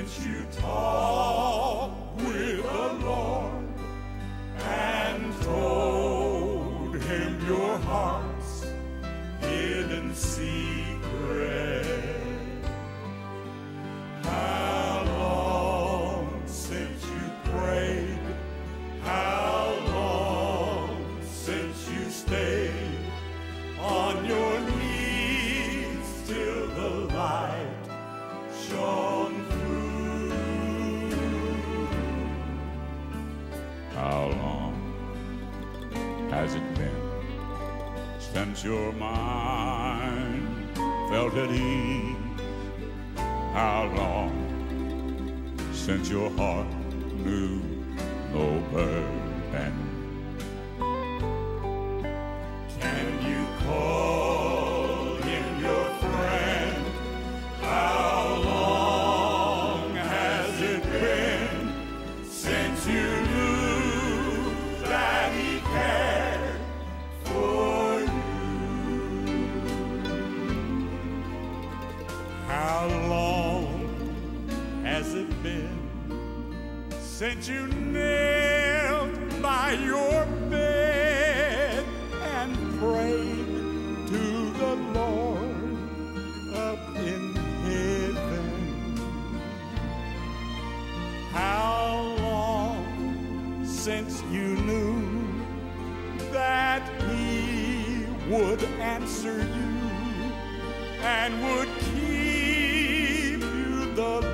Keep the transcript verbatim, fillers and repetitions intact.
since you talked with the Lord and told him your heart's hidden secret? How long since you prayed? How long since you stayed on your knees till the light shone through? How long has it been since your mind felt at ease? How long since your heart knew no burden? Can you call him your friend? How long has it been since you knew that he cared for you? How long has it been since you knelt by your bed and prayed to the Lord up in heaven? How long since you knew that he would answer you and would keep you the